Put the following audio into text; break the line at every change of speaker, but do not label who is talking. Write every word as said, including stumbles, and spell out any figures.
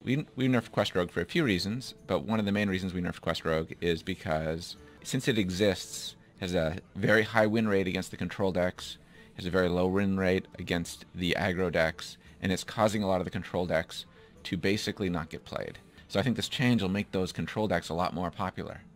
We, we nerfed Quest Rogue for a few reasons, but one of the main reasons we nerfed Quest Rogue is because since it exists, it has a very high win rate against the control decks, it has a very low win rate against the aggro decks, and it's causing a lot of the control decks to basically not get played. So I think this change will make those control decks a lot more popular.